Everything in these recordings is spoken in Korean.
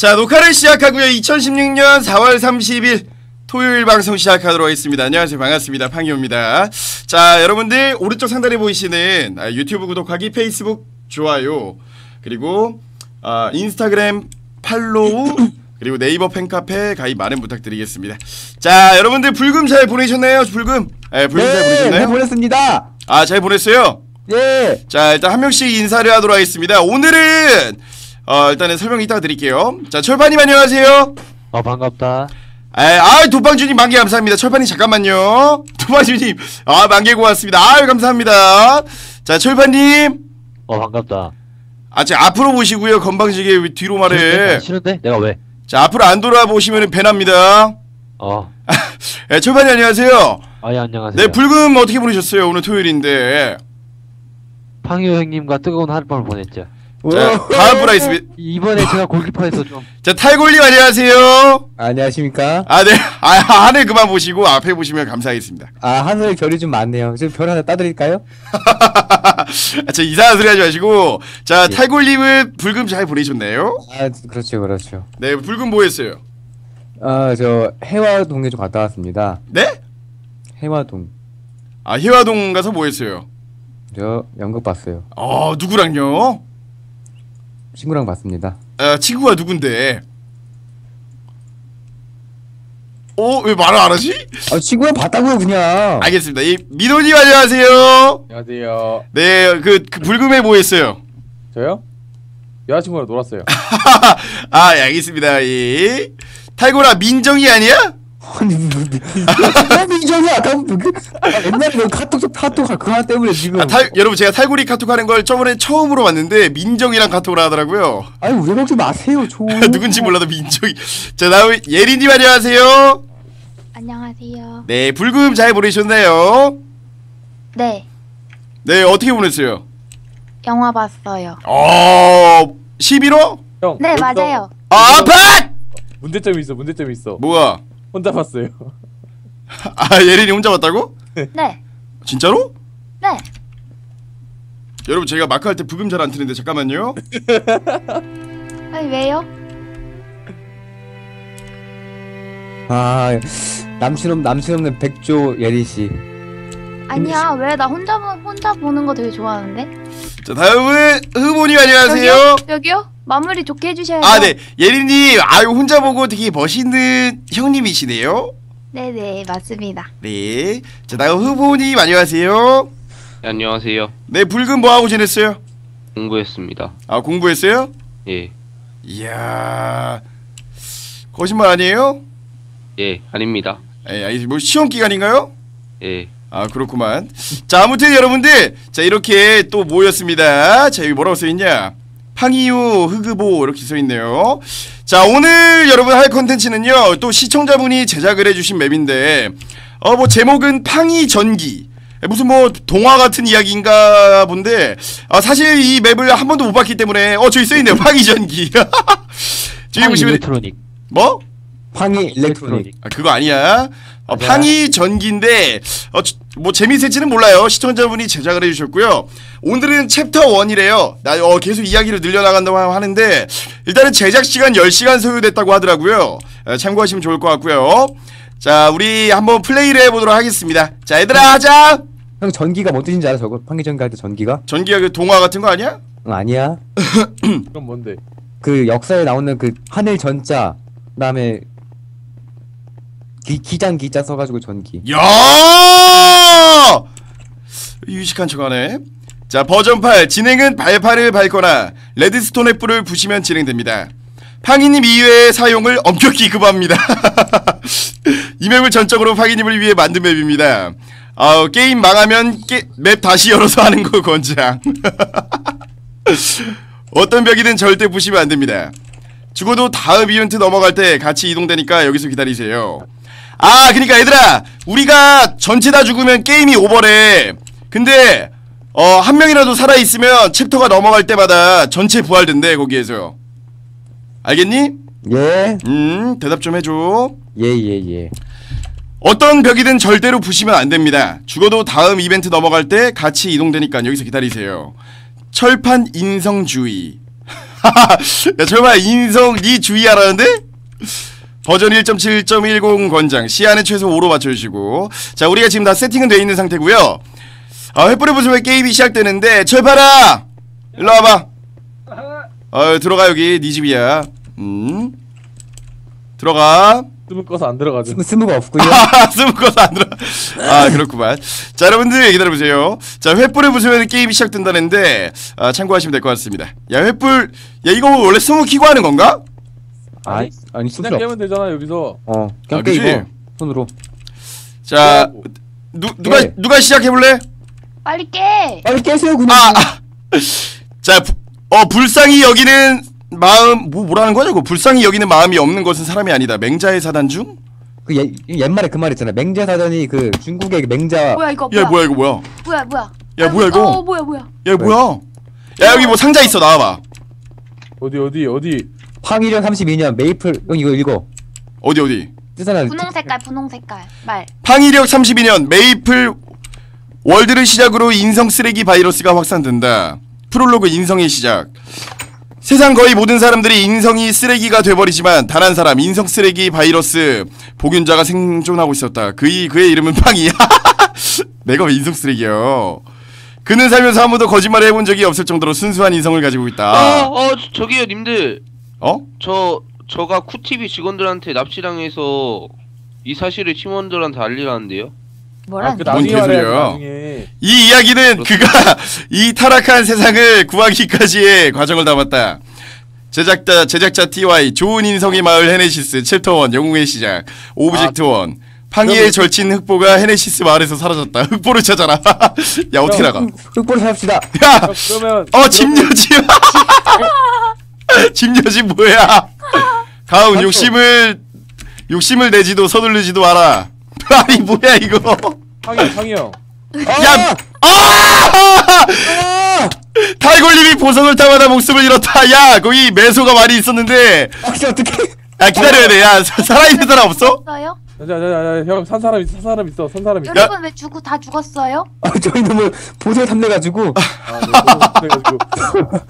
자, 녹화를 시작하고요. 2016년 4월 30일 토요일 방송 시작하도록 하겠습니다. 안녕하세요. 반갑습니다. 팡이오입니다. 자, 여러분들 오른쪽 상단에 보이시는 유튜브 구독하기, 페이스북 좋아요, 그리고 인스타그램 팔로우, 그리고 네이버 팬카페 가입 많은 부탁드리겠습니다. 자, 여러분들 불금 잘 보내셨나요? 불금? 네, 불금 잘 보내셨나요? 네, 보냈습니다. 아, 잘 보냈어요? 네. 자, 일단 한 명씩 인사를 하도록 하겠습니다. 오늘은 일단은 설명 이따가 드릴게요. 자, 철판님 안녕하세요. 반갑다. 도빵주님 만개 감사합니다. 철판님 잠깐만요. 도빵주님 만개 고맙습니다. 감사합니다. 자, 철판님 반갑다. 앞으로 보시고요. 건방지게 뒤로 말해. 싫은데? 내가 왜? 자, 앞으로 안 돌아보시면 배납니다. 네, 철판님 안녕하세요. 예, 안녕하세요. 네, 불금 어떻게 보내셨어요? 오늘 토요일인데. 팡이오 형님과 뜨거운 하룻밤을 보냈죠. 자, 다음 분이 있습니다. 이번에 제가 골키퍼에서 좀. 자, 탈골님 안녕하세요. 안녕하십니까? 네. 하늘 그만 보시고 앞에 보시면 감사하겠습니다. 하늘에 별이 좀 많네요. 지금 별 하나 따드릴까요? 저 이상한 소리 하지 마시고. 자, 탈골님은 불금 잘 보내셨나요? 그렇죠, 그렇죠. 네, 불금 뭐 했어요? 저 해화동에 좀 갔다 왔습니다. 네? 해화동. 해화동 가서 뭐 했어요? 저 연극 봤어요. 누구랑요? 친구랑 봤습니다. 친구가 누군데? 왜 말을 안 하지? 친구랑 봤다고요, 그냥. 알겠습니다. 민호님 안녕하세요. 안녕하세요. 네, 그 불금에 뭐 했어요? 저요? 여자친구랑 놀았어요. 예, 알겠습니다. 탈골아, 민정이 아니야? 아니, 민정이야. 옛날에 카톡 그거 하나 때문에 지금. 여러분, 제가 탈골이 카톡 하는 걸 저번에 처음으로 봤는데 민정이랑 카톡을 하더라고요. 아니, 왜 그러지 마세요, 누군지 몰라도 민정이. 자, 다음 예린님 안녕하세요. 안녕하세요. 네, 불금 잘 보내셨나요? 네, 네, 어떻게 보냈어요? 영화 봤어요. 11호? 형. 네, 여기서 맞아요. 아파! 문제점이 있어. 뭐야? 혼자 봤어요. 예린이 혼자 봤다고? 네, 진짜로? 네. 여러분, 제가 마크 할 때 부금 잘 안 트는데 잠깐만요. 아니, 왜요? 남친 없는 백조 예린씨. 아니야, 왜? 나 혼자 보는 거 되게 좋아하는데. 자, 다음은 흐모님 안녕하세요. 여기요? 마무리 좋게 해주셔야죠. 네, 예린님, 혼자 보고 되게 멋있는 형님이시네요. 네네, 맞습니다. 네, 자, 다음 흐모님 안녕하세요. 네, 안녕하세요. 네, 불금 뭐 하고 지냈어요? 공부했습니다. 공부했어요? 예. 이야, 거짓말 아니에요? 예, 아닙니다. 뭐 시험 기간인가요? 예. 그렇구만. 자, 아무튼 여러분들, 자, 이렇게 또 모였습니다. 자, 여기 뭐라고 써있냐? 팡이유 흑으보 이렇게 써있네요. 자, 오늘 여러분 할 컨텐츠는요, 또 시청자분이 제작을 해주신 맵인데, 뭐 제목은 팡이 전기. 무슨 뭐 동화 같은 이야기인가 본데, 사실 이 맵을 한 번도 못 봤기 때문에, 저기 써있네요. 팡이 전기. 저기 보시면 일렉트로닉. 뭐? 팡이 일렉트로닉. 그거 아니야. 팡이 전기인데 뭐 재미있을지는 몰라요. 시청자분이 제작을 해주셨고요. 오늘은 챕터 1이래요. 나 계속 이야기를 늘려나간다고 하는데, 일단은 제작시간 10시간 소요됐다고 하더라고요. 참고하시면 좋을 것 같고요. 자, 우리 한번 플레이를 해보도록 하겠습니다. 자, 얘들아 하자. 형, 전기가 뭔 뜻인지 알아? 저거 팡이 전기 할 때 전기가? 전기가 그 동화 같은 거 아니야? 아니야. 그럼 뭔데? 그 역사에 나오는 그 하늘 전자, 그다음에 기장 기자 써가지고 전기. 야! 유식한 척하네. 자, 버전 8 진행은 발판을 밟거나 레드스톤 횃불을 부시면 진행됩니다. 팡이님 이외의 사용을 엄격히 금합니다. 이 맵을 전적으로 팡이님을 위해 만든 맵입니다. 게임 망하면 맵 다시 열어서 하는 거 권장. 어떤 벽이든 절대 부시면 안 됩니다. 죽어도 다음 이벤트 넘어갈 때 같이 이동되니까 여기서 기다리세요. 그니까 얘들아, 우리가 전체 다 죽으면 게임이 오버래. 근데 한 명이라도 살아있으면 챕터가 넘어갈 때마다 전체 부활된대. 거기에서 알겠니? 예. 대답 좀 해줘. 예. 어떤 벽이든 절대로 부시면 안 됩니다. 죽어도 다음 이벤트 넘어갈 때 같이 이동되니까 여기서 기다리세요. 철판 인성주의. 야 설마 인성 니 주의하라는데? 버전 1.7.10 권장 시야는 최소 5로 맞춰주시고 자 우리가 지금 다 세팅은 되어 있는 상태고요. 횃불을 부수면 게임이 시작되는데 철파라 일로 와봐. 들어가 여기 니 집이야. 들어가. 스무 꺼서 안 들어가죠. 스무가 없고요. 스무커서 안 들어. 그렇구만. 자 여러분들 기다려보세요. 자 횃불을 부수면 게임이 시작된다는데 참고하시면 될 것 같습니다. 야 횃불 야 이거 원래 스무 키고 하는 건가? 아니 그냥 손으로. 깨면 되잖아 여기서. 그냥 그치? 깨 이거 손으로. 자 네. 누가 시작해볼래? 빨리 깨. 빨리 깨세요 그냥. 자 불쌍히 여기는 마음 뭐라는 거야 이거? 불쌍히 여기는 마음이 없는 것은 사람이 아니다. 맹자의 사단 중? 그 옛말에 그 말 있잖아. 맹자사전이 그 중국의 맹자. 뭐야 이거 야 뭐야 이거 뭐야? 뭐야. 야 뭐야 이거? 뭐야. 야 뭐야? 야 여기 뭐 상자 있어 나와봐. 어디? 황일연 32년 메이플 형 이거 읽어. 어디? 뜨잖아. 분홍 색깔 말. 팡이력 32년 메이플 월드를 시작으로 인성 쓰레기 바이러스가 확산된다. 프롤로그 인성의 시작. 세상 거의 모든 사람들이 인성이 쓰레기가 돼버리지만 단 한 사람 인성 쓰레기 바이러스 복균자가 생존하고 있었다. 그의 이름은 팡이야. 내가 왜 인성 쓰레기야? 그는 살면서 한 번도 거짓말을 해본 적이 없을 정도로 순수한 인성을 가지고 있다. 저기요 님들. 저가 쿠티비 직원들한테 납치당해서 이 사실을 팀원들한테 알리라는데요. 뭐라? 그 뭔 나중에 개소리야. 말해야지, 나중에. 이 이야기는 그가 이 타락한 세상을 구하기까지의 과정을 담았다. 제작자 TY 좋은 인성의 마을 헤네시스 챕터 1 영웅의 시작 오브젝트 1 팡이의 절친 흑보가 헤네시스 마을에서 사라졌다. 흑보를 찾아라. 야 어떻게 나가? 흑보를 삽시다. 야! 그러면 집녀지. 집녀지 뭐야? 가운 욕심을 내지도 서둘르지도 마라. 아니 뭐야 이거? 황이 형. 야! 탈골님이 보석을 타마다 목숨을 잃었다. 야 거기 매소가 많이 있었는데. 어떻게? 야 기다려야 돼. 야 살아있는 사람 없어? 죽었어요? 형 산 사람 있어. 여러분 왜 다 죽었어요? 저희 너무 보석에 탐내가지고. 그래가지고.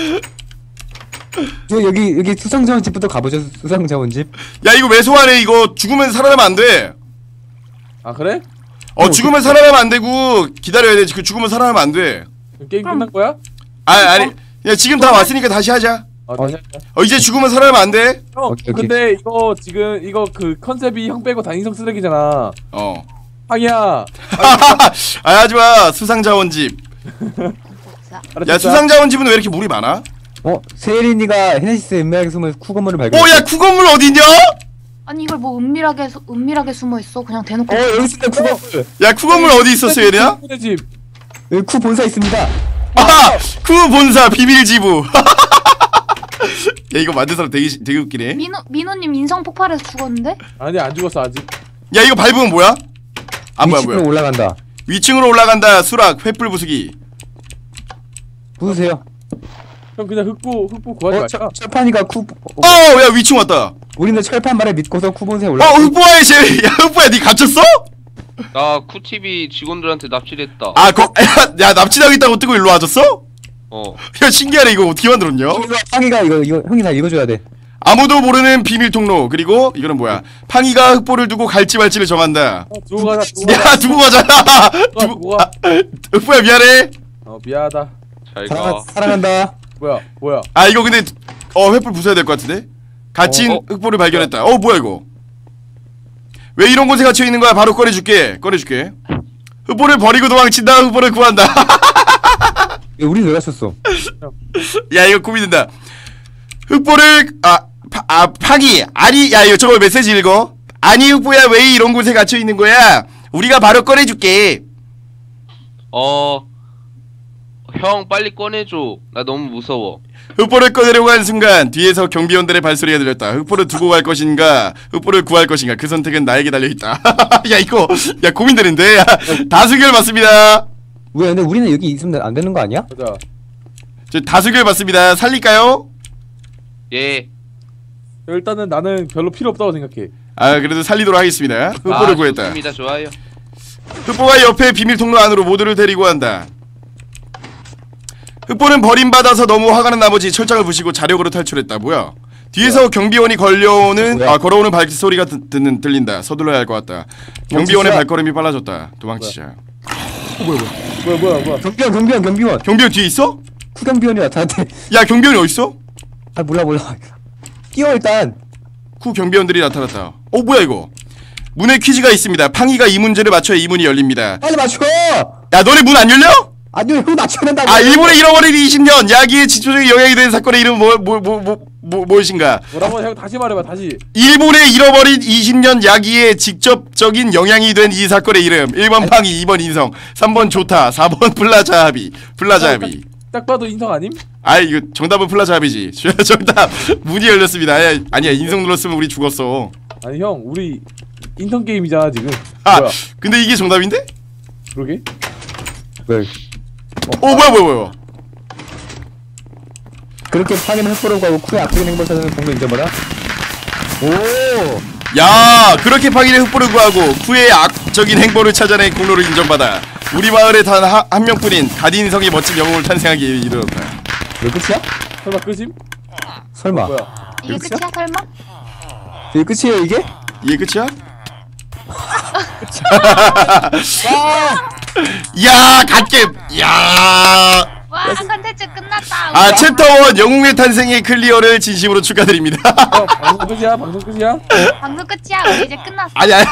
여기 수상자원집부터 가보죠. 수상자원집. 야 이거 매소하네. 이거 죽으면 살아나면 안 돼. 아 그래? 죽으면 살아나면 안 되고 기다려야 돼. 그 죽으면 살아나면 안 돼. 게임 끝난 거야? 아니. 야 지금 다 왔으니까 다시 하자. 다시 이제 죽으면 살아나면 안 돼. 형, 오케이. 근데 이거 지금 그 컨셉이 형 빼고 다 인성 쓰레기잖아. 황이야. 하지마. 수상자원집. 야 수상자원집은 왜 이렇게 물이 많아? 세린이가 헤네시스 인맥에 숨은 쿠건물을 발견. 야 쿠건물 어디냐? 아니 이걸 뭐 은밀하게 숨어 있어. 그냥 대놓고. 여기 있습니다. 쿠건물. 야 쿠건물 어디 있었어 얘네야? 집. 여기 쿠 본사 있습니다. 쿠 본사 비밀지부. 야 이거 만든 사람 되게 웃기네. 민호님 인성 폭발해서 죽었는데? 아니 안 죽었어 아직. 야 이거 밟으면 뭐야? 뭐야 위층으로 올라간다. 위층으로 올라간다. 수락 횃불 부수기. 부으세요. 형 그냥 흑부 구하지 말까? 철판이가 쿠. 야 위층 왔다. 우리는 철판 말에 믿고서 쿠 본사에 올라. 흑보아의 야 흑보야 니 갇혔어? 나 쿠티비 직원들한테 납치됐다. 야 납치당했다고 뜨고 일로 와줬어? 야 신기하네. 이거 어떻게 만들었냐? 팡이가 이거 형이 다 읽어줘야 돼. 아무도 모르는 비밀 통로. 그리고 이거는 뭐야? 팡이가 흑보를 두고 갈지 말지를 정한다. 두고 가자. 야 두고 가자. 두고 가. 흑보야 미안해. 미안하다. 잘 가. 사랑한다. 뭐야? 이거 근데 횃불 부숴야 될 것 같은데? 갇힌 흑보를 발견했다. 뭐야 이거? 왜 이런 곳에 갇혀 있는 거야? 바로 꺼내줄게. 흑보를 버리고 도망친다. 흑보를 구한다. 우리 왜 갔었어? 야 이거 고민된다. 흑보를 팡이 아니 야 이거 저거 메시지 읽어. 아니 흑보야 왜 이런 곳에 갇혀 있는 거야? 우리가 바로 꺼내줄게. 형 빨리 꺼내줘. 나 너무 무서워. 흑보를 꺼내려고 한 순간 뒤에서 경비원들의 발소리가 들렸다. 흑보를 두고 갈 것인가 흑보를 구할 것인가 그 선택은 나에게 달려있다. 야 이거 야 고민되는데. 다수결 맞습니다. 왜 근데 우리는 여기 있으면 안 되는 거 아니야? 가자. 저 다수결 맞습니다. 살릴까요? 예. 일단은 나는 별로 필요 없다고 생각해. 그래도 살리도록 하겠습니다. 흑보를 구했다. 좋습니다. 좋아요. 흑보가 옆에 비밀 통로 안으로 모두를 데리고 간다. 흑보는 버림받아서 너무 화가 난 나머지 철장을 부시고 자력으로 탈출했다. 뭐야? 뒤에서 경비원이 걸어오는 발소리가 들린다. 서둘러야 할 것 같다. 경비원의 발걸음이 빨라졌다. 도망치자. 뭐야. 경비원 뒤에 있어? 후경비원이 나타났대. 야, 경비원이 어딨어? 아 몰라. 뛰어 일단. 후 경비원들이 나타났다. 뭐야 이거? 문에 퀴즈가 있습니다. 팡이가 이 문제를 맞춰야 이 문이 열립니다. 빨리 맞춰. 야, 너네 문 안 열려? 아니 형 맞춰야 된다고. 일본의 잃어버린 20년 야기의 지표적인 영향이 된 사건의 이름은 무엇인가? 뭐라고? 형 다시 말해봐. 다시. 일본의 잃어버린 20년 야기의 직접적인 영향이 된 이 사건의 이름. 1번 팡이, 2번 인성, 3번 조타, 4번 플라자하비. 딱 봐도 인성 아님? 이거 정답은 플라자하비지. 정답. 문이 열렸습니다. 아니야 인성 눌렀으면 우리 죽었어. 아니 형 우리 인성 게임이잖아 지금. 뭐야? 근데 이게 정답인데? 그러게? 왜? 뭐야? 그렇게 파기는 흑보로 가고 쿠의 악적인 행보를 찾아내는 공로 인정받아? 오! 야, 그렇게 팡이는 흑보를 구하고 쿠의 악적인 행보를 찾아낸 공로를 인정받아 우리 마을에 단 한 명뿐인 가디인성의 멋진 영웅을 탄생하기 이르렀다. 이게 끝이야? 설마 끝임? 설마. 뭐야? 이게 끝이야 설마? 이게 끝이에요 이게? 이게 끝이야? 야, 갓겜. 야. 와 컨텐츠 끝났다. 챕터 1 영웅의 탄생의 클리어를 진심으로 축하드립니다. 방송 끝이야? 방송 끝이야? 방송 끝이야. 우리 이제 끝났어. 아니야.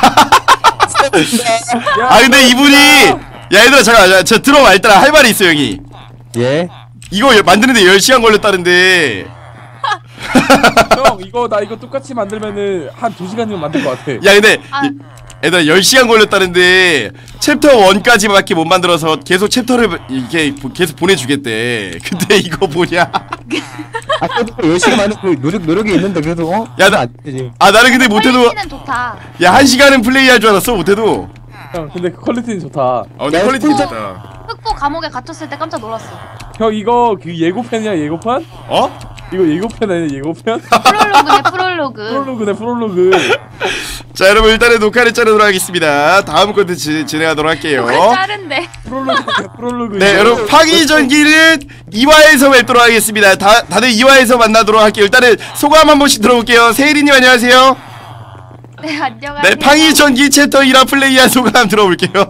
근데 이분이 얘들아 잠깐 저 들어봐. 일단 할 말이 있어 형이. 예? 이거 만드는데 10시간 걸렸다는데. 형 나 이거 똑같이 만들면은 한 2시간이면 만들 것 같아. 야 근데 얘들아 10시간 걸렸다는데 챕터 1까지밖에 못 만들어서 계속 챕터를 이게 계속 보내주겠대. 근데 이거 뭐냐? 그래도 열심히 많은 그 노력이 있는데 그래도 야, 안 되지. 나는 근데 못해도 퀄리티는 좋다. 야 1시간은 플레이할 줄 알았어. 못해도. 형 근데 퀄리티는 좋다. 근데 퀄리티 좋다. 흑보 감옥에 갇혔을 때 깜짝 놀랐어. 형 이거 그 예고편이야 예고편? 이거 예고편 아니야 예고편? 프롤로그네. 프롤로그. 자 여러분 일단은 녹화를 자르도록 하겠습니다. 다음 콘텐츠 진행하도록 할게요. 짜른데. 프롤로그. 네 여러분 팡이 전기는 2화에서 뵙도록 하겠습니다. 다들 2화에서 만나도록 할게요. 일단은 소감 한 번씩 들어볼게요. 세일이님 안녕하세요. 네 안녕하세요. 네 팡이 전기 챕터 1화 플레이한 소감 들어볼게요.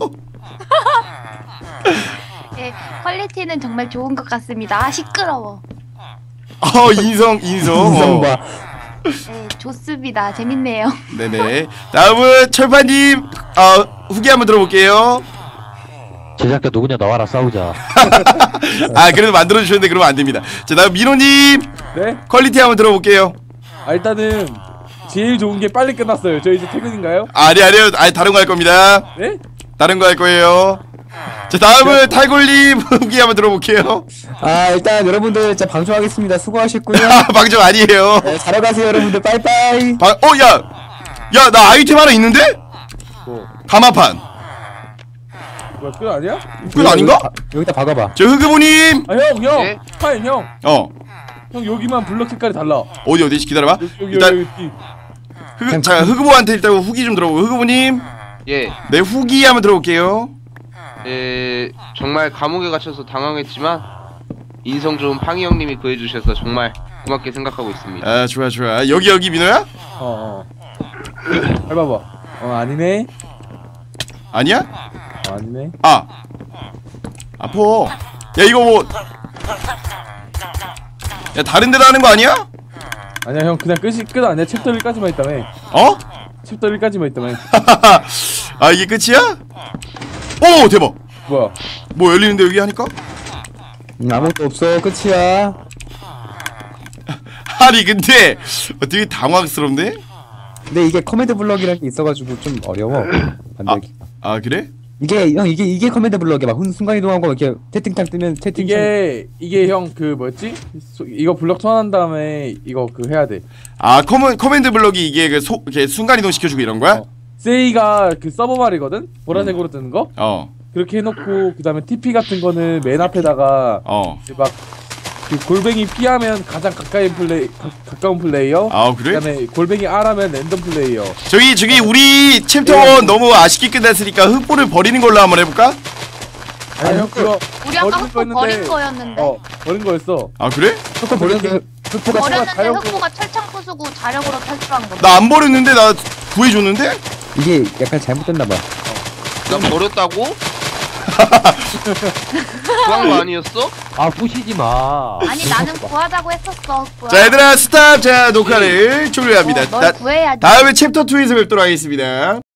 네 퀄리티는 정말 좋은 것 같습니다. 시끄러워. 인성 봐. 네 좋습니다. 재밌네요. 네네. 다음은 철파님 후기 한번 들어볼게요. 제작자 누구냐 나와라 싸우자. 그래도 만들어주셨는데 그러면 안됩니다. 자 다음 민호님. 네? 퀄리티 한번 들어볼게요. 일단은 제일 좋은 게 빨리 끝났어요. 저 이제 퇴근인가요? 아니요 다른 거 할 겁니다. 네? 다른 거 할 거예요. 자 다음은 탈골님 후기 한번 들어볼게요. 일단 여러분들 진짜 방송하겠습니다. 수고하셨고요. 방송 아니에요. 네, 잘 가세요 여러분들. 빠이빠이. 야 나 아이템 하나 있는데? 뭐? 가마판. 뭐야 끝 아니야? 끝 아닌가? 여기다 박아봐. 저 흑그부님. 형! 네? 파인 형! 형 여기만 블럭 색깔이 달라. 어디 기다려봐. 여기 일단 흑그부한테 일단 후기 좀 들어보고. 흑그부님. 예. 네 후기 한번 들어볼게요. 정말 감옥에 갇혀서 당황했지만 인성 좋은 팡이 형님이 구해주셔서 정말 고맙게 생각하고 있습니다. 좋아 여기 민호야? 밟아봐. 아니네. 아니야? 아니네. 아파. 야 이거 뭐 야 다른 데다 하는 거 아니야? 아니야 형 그냥 끝 아니야. 챕터 1까지만 있다며. 챕터 1까지만 있다며. 이게 끝이야? 오 대박. 뭐야? 뭐 열리는데 여기 하니까? 아무것도 없어. 끝이야. 아니 근데 되게 당황스럽네. 근데 이게 커맨드 블럭이라는 게 있어가지고 좀 어려워 만들기. 그래? 이게 커맨드 블럭이야. 막 순간이동하고 이렇게 채팅창 뜨면 채팅창. 이게 형 그 뭐였지? 이거 블럭 소환한 다음에 이거 그 해야 돼. 커맨드 블럭이 이게 이렇게 순간 이동 시켜주고 이런 거야? 세이가 그 서버 말이거든? 보라색으로 뜨는 거? 그렇게 해놓고 그 다음에 TP 같은 거는 맨 앞에다가 막 그 골뱅이 P하면 가장 가까운 플레이어. 그래? 그다음에 골뱅이 R하면 랜덤 플레이어. 저기 우리 챕터 1 너무 아쉽게 끝났으니까 흑보를 버리는 걸로 한번 해볼까? 형 그거 우리 아까 버리는 흑보 버린 거였는데. 거였는데. 버린 거였어. 아 그래? 흑보 버렸는데 흑보가 버렸는데 자력으로- 흑보가 철창 부수고 자력으로 탈출한 거다. 나 안 버렸는데 나 구해줬는데? 이게 약간 잘못됐나봐. 난 버렸다고? 구한 거 아니었어? 아 부시지 마. 아니 나는 구하자고 했었어 흑보야. 자 얘들아 스탑. 자 녹화를 종료합니다. 널 구해야지. 다음에 챕터 2에서 뵙도록 하겠습니다.